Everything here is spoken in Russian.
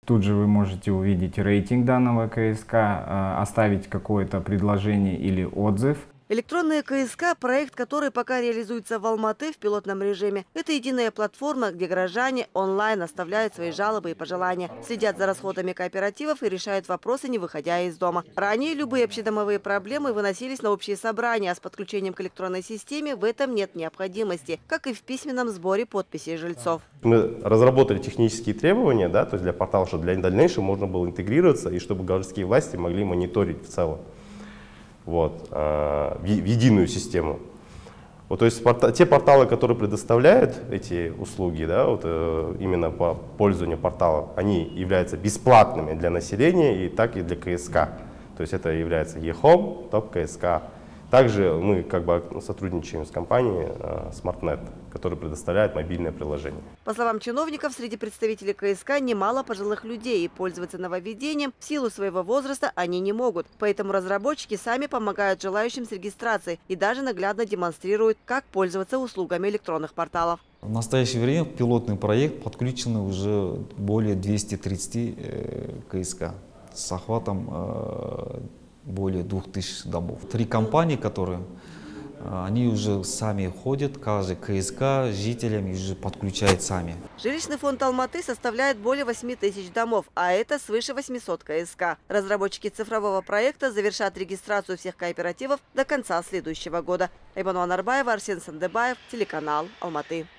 Тут же вы можете увидеть рейтинг данного КСК, оставить какое-то предложение или отзыв. Электронная КСК – проект, который пока реализуется в Алматы в пилотном режиме. Это единая платформа, где горожане онлайн оставляют свои жалобы и пожелания, следят за расходами кооперативов и решают вопросы, не выходя из дома. Ранее любые общедомовые проблемы выносились на общие собрания, а с подключением к электронной системе в этом нет необходимости, как и в письменном сборе подписей жильцов. Мы разработали технические требования, да, то есть для портала, чтобы для дальнейшего можно было интегрироваться и чтобы городские власти могли мониторить в целом. Вот, в единую систему. Вот, то есть те порталы, которые предоставляют эти услуги, да, вот, именно по пользованию портала, они являются бесплатными для населения и так и для КСК. То есть это является eHome, топ КСК. Также мы как бы сотрудничаем с компанией SmartNet, которая предоставляет мобильное приложение. По словам чиновников, среди представителей КСК немало пожилых людей, и пользоваться нововведением в силу своего возраста они не могут. Поэтому разработчики сами помогают желающим с регистрацией и даже наглядно демонстрируют, как пользоваться услугами электронных порталов. В настоящее время в пилотный проект подключено уже более 230 КСК с охватом более 2000 домов. 3 компании, которые они уже сами ходят, каждый КСК жителям и уже подключает сами. Жилищный фонд Алматы составляет более 8000 домов, а это свыше 800 КСК. Разработчики цифрового проекта завершат регистрацию всех кооперативов до конца следующего года. Айбануа Нарбаева, Арсен Сандыбаев, телеканал Алматы.